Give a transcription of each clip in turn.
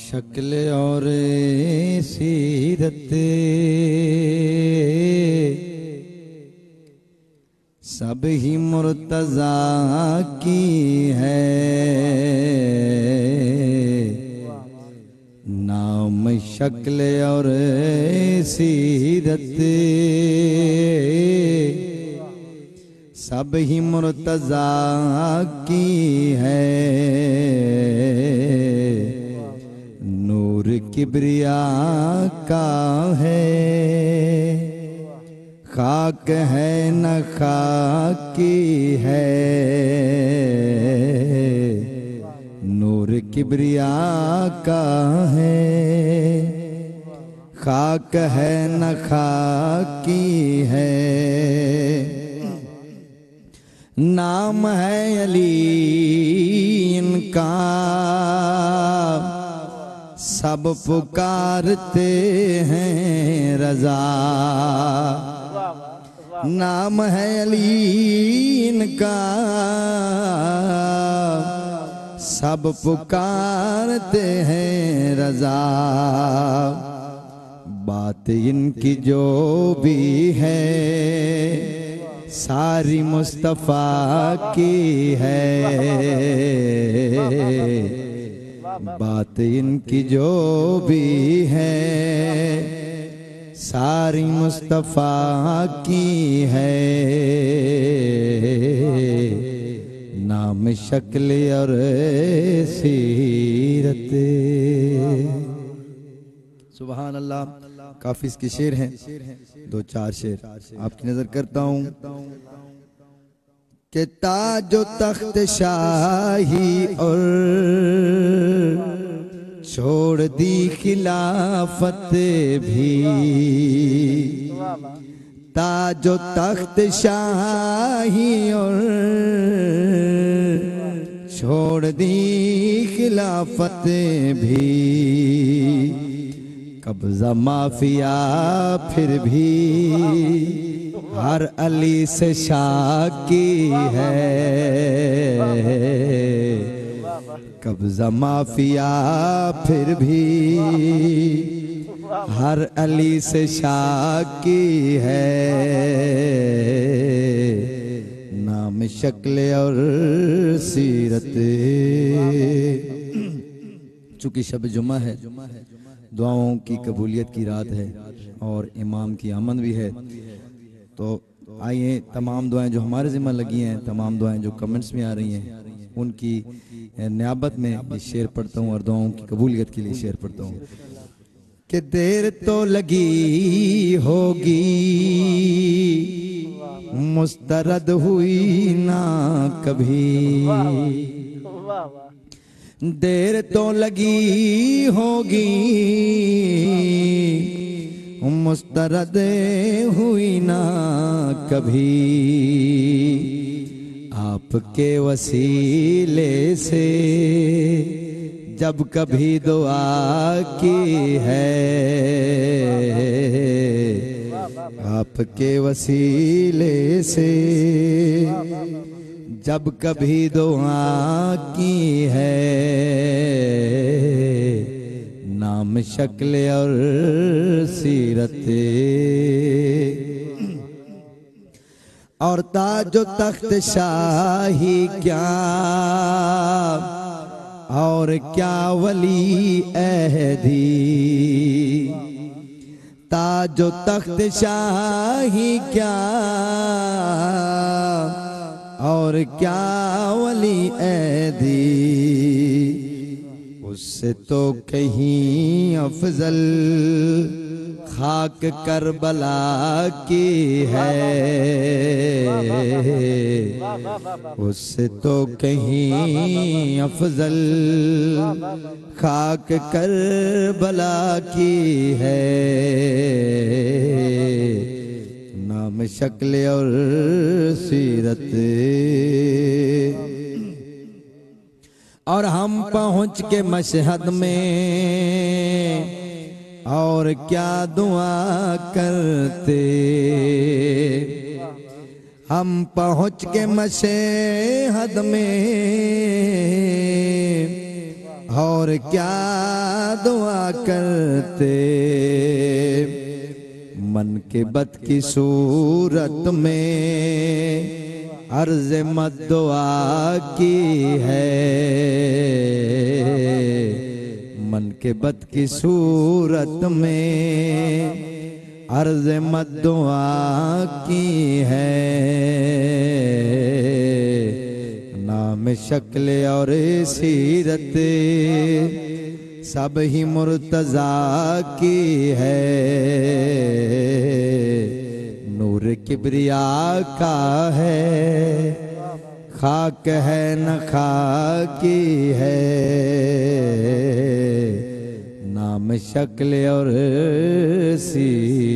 शक्ल और सीरत सब ही मुर्तज़ा की है। नाम शक्ल और सीरत सब ही मुर्तज़ा की है। नूर किबरिया का है, खाक है न खाकी है। नूर किबरिया का है, खाक है न खाकी है। नाम है अली इनका, सब पुकारते हैं रज़ा। नाम है अली इनका, सब पुकारते हैं रज़ा। बात इनकी जो भी है सारी मुस्तफ़ा की है। बात इनकी जो भी है सारी मुस्तफ़ा की है। नाम शक्ल और सीरत। सुभान अल्लाह। काफी इसके शेर हैं, दो चार शेर आपकी नजर करता हूँ। कि ताजो तख्त शाही और छोड़ दी खिलाफत भी। ताजो तख्त शाही और छोड़ दी खिलाफत भी। कब्जा माफिया फिर भी हर अली से शाकी है। कब्जा माफिया फिर भी हर अली से शाकी है। नाम शक्ल और सीरत। चूंकि शब जुमा है, दुआओं की कबूलियत की रात है और इमाम की आमद भी है, तो आइए तमाम दुआएं जो हमारे ज़िम्मा लगी हैं, तमाम दुआएं जो कमेंट्स में आ रही हैं, उनकी नियाबत में ये शेर पढ़ता हूँ और दुआओं की कबूलियत के लिए शेर पढ़ता हूँ। कि देर तो लगी होगी मुस्तरद हुई ना कभी। देर तो लगी होगी मुस्तरद हुई ना कभी। आपके वसीले से जब कभी दुआ की है। आपके वसीले से जब कभी दुआ की है। नाम शक्ल और सीरत। और ताजो तख्त शाही क्या और क्या वली अहदी। ताजो तख्त शाही क्या और क्या वली अहदी। उससे तो कहीं अफजल खाक करबला की है। उससे तो कहीं अफजल खाक करबला की है। नाम शक्ल और सीरत। और हम पहुँच के मशहद में और क्या दुआ करते। हम पहुँच के मशहद में और क्या दुआ करते मन के बद की सूरत में अर्ज मत दुआ की है। मन के बद की सूरत में अर्ज मत दुआ की है। नाम शक्ल और सीरत सब ही मुर्तजा की है। नूर किबरिया का है खाक है न खाकी है। नाम शक्ल और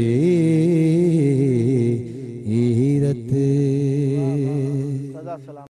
सीरत।